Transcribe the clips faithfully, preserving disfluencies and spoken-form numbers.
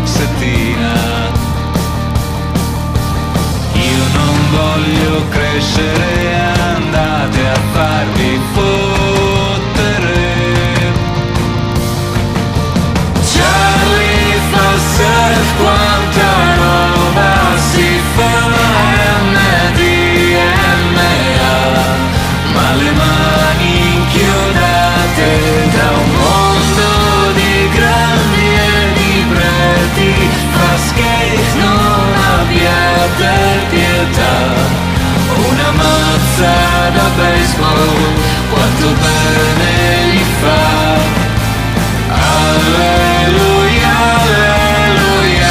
moxettina. Io non voglio crescere, andate a farvi fottere. Charlie Foster, quanta roba si fa, M D M A, ma le mani inchiodate da un mondo di grandi e di preti, fa skate, non abbiate pietà. Una mazza da baseball, quanto bene gli fa. Alleluia, alleluia.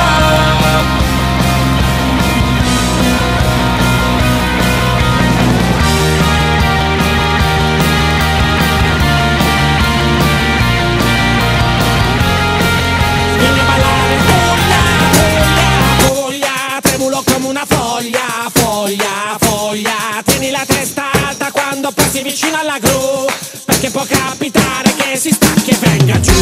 Vieni a ballare, voglia, voglia, voglia, tremulo come una foglia, foglia, foglia. Tieni la testa alta quando passi vicino alla gru, perché può capitare che si stacchi e venga giù.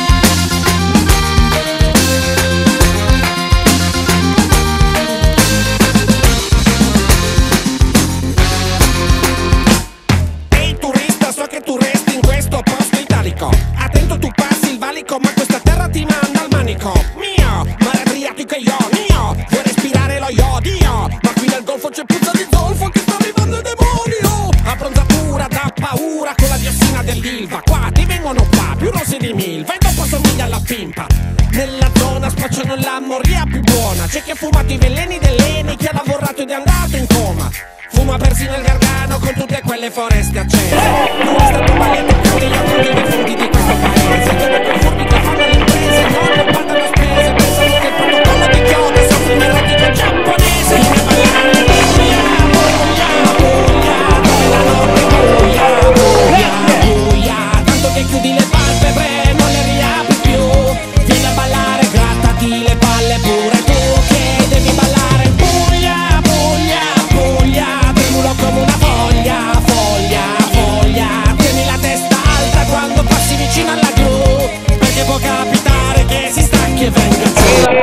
Ehi turista, so che tu resti in questo posto italico. Attento, tu passi il valico, ma questa terra ti manda al manico. Mio, mare Adriatico e io, mio, vuoi respirare lo iodio? Ma qui nel golfo c'è puzza di zolfo che sta arrivando il demonio. Abbronzatura da paura con la diossina dell'Ilva. Qua ti vengono qua, più rossi di milva, e dopo somiglia alla pimpa. Nella zona spacciano la moria più buona. C'è chi ha fumato i veleni dell'Eni, chi ha lavorato ed è andato in coma. Fuma persino il Gargano con tutte quelle foreste accese. Tu è stato bagliato con io con i funghi di questo paese. Dove quei furbi che fanno le imprese non ne pagano spese, pensano che il protocollo di Kyoto soffre un erotico giapponese. Vieni a ballare, voglia, voglia, voglia, dove la notte buia, buia, buia, tanto che chiudi le palpebre non le riapri più. Vieni a ballare, grattati le palle pure tu, che devi ballare. Buia, buia, buia, tremulo come una foglia, foglia, foglia. Tieni la testa alta quando passi vicino alla gru, perché può capitare che si stacchi e venga giù.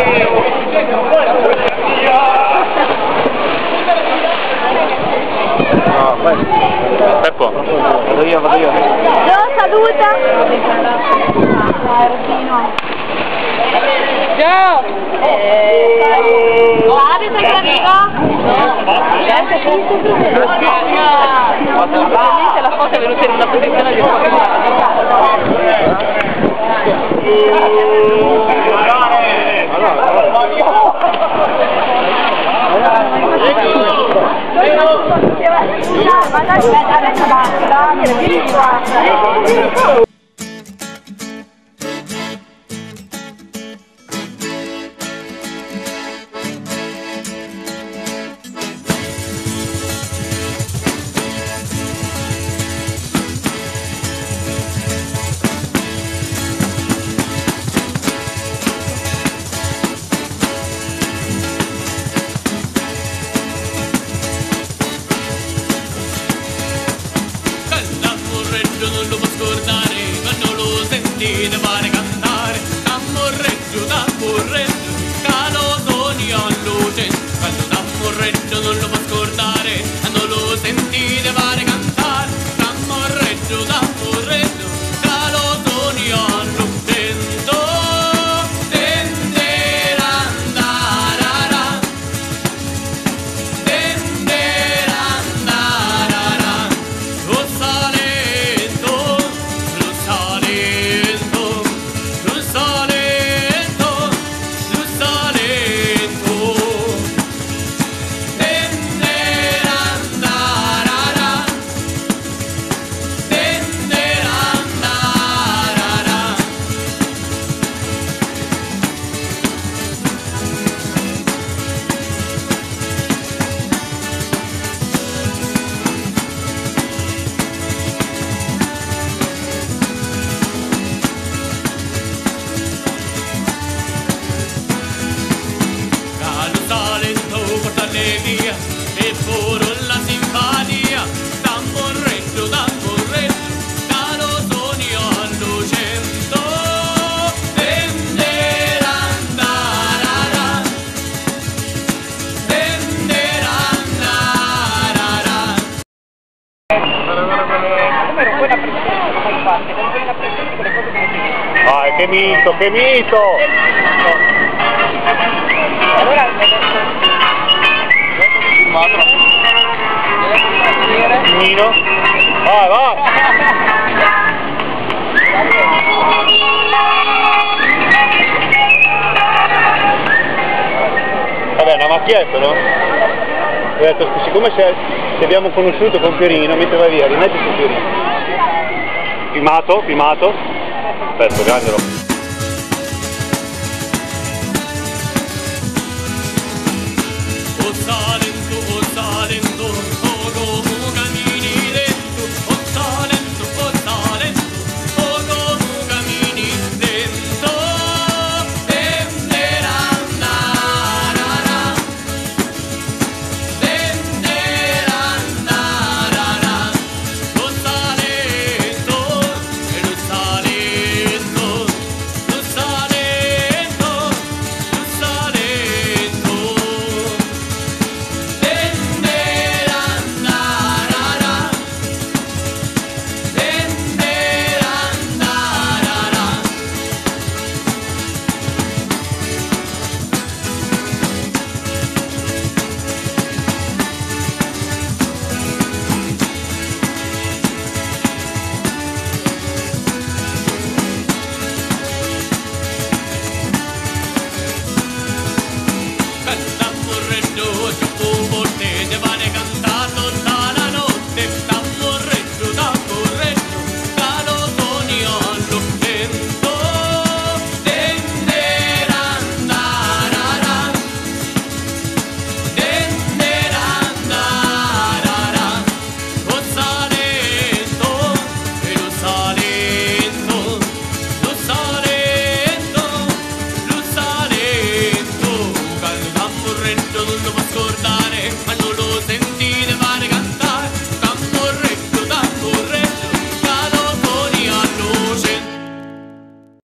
No, vai. Peppo, vado io, vado io. Lo saluta. Ciao. Eh, avete che amico? No. La foto è venuta in una posizione di Non lo posso scordare, quando lo sentite pare cantare. T'ammorreggio, t'ammorreggio, calo sogni a luce. Quando t'ammorreggio non lo posso scordare, quando lo sentite pare cantare. T'ammorreggio, t'ammorreggio, calo sogni a luce. Via e puro la simpatia, t'ammorreggio, t'ammorreggio, caro sogno all'ocento, tenderà numero poi la pressione non mai fatte, non poi la pressione con le cose che non Ah, che mito, che mito! allora Nino? Vai, vai! Vabbè, una macchietta, no? Ho detto, siccome se, se abbiamo conosciuto con Pierino, mentre va via, rimetti su Pierino. Filmato, filmato. Aspetta, grande.